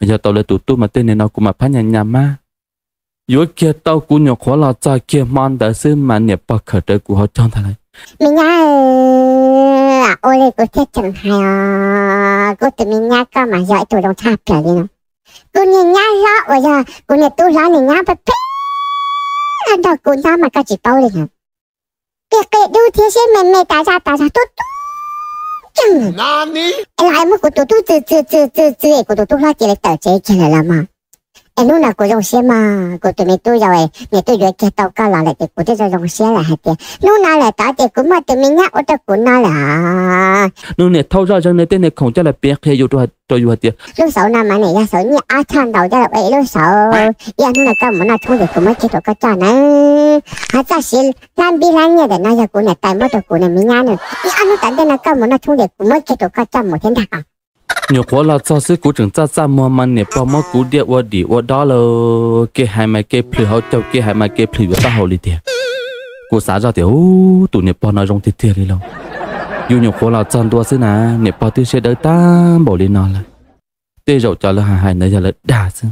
giờ tao lấy tụt tụt mà tên này nó cũng mà phá nhà nhà mà yếu kia tao cũng nhọc khó là cho kia mòn đã xứ mà nhập bạc khởi tới của họ chọn thay mình nhá ôi cô thích chẳng hay à cô tụi mình nhá có mà giỏi tụi đồng chạp trở đi nó cô nhìn nhá rõ bây giờ cô nhìn tôi rõ nhìn nhá phải phê anh đâu cô nhá mà có chỉ bao đi hả cái đu thế sẽ mẹ ta ra tốt chẳng lại một cô tôi từ cô tôi lo chỉ là tờ chế chỉ là làm mà em lúc nào cô dùng xe mà cô tụi mình tôi rồi mẹ tôi rồi kia tao cao lại thì cô tôi dùng xe là hạt tiền lúc nào là tao thì cũng mà tụi mình nhắc ở đó cũng nói là lúc này thâu ra trong này tên này không cho là biết hay dù tôi dù hạt tiền lúc sáu năm mà này ra sáu như ai thằng đầu ra là vậy lúc sáu giờ lúc nào cao mà nó thu được cũng mới chỉ được cái trò này hạt ra xí làm bi làm như để nói ra cô này tại mất được cô này mình nhá nữa anh nó tận đây là cao mà nó thu được cũng mới chỉ được cái trò một thiên thạc nhiều khó là cho sức của trường cha mua mà nè bao món cú địa qua đi qua đó là cái hai mai cái phơi họ cho cái hai mai cái phơi vào tao đi tiền cô xã ra thì tụi nè bao nó rong thiệt thiệt đi đâu dù nhiều khó là chọn đua xí nè nè bao tiêu sẽ đỡ ta bỏ đi nó là tê rượu cho là hai này giờ là đà xí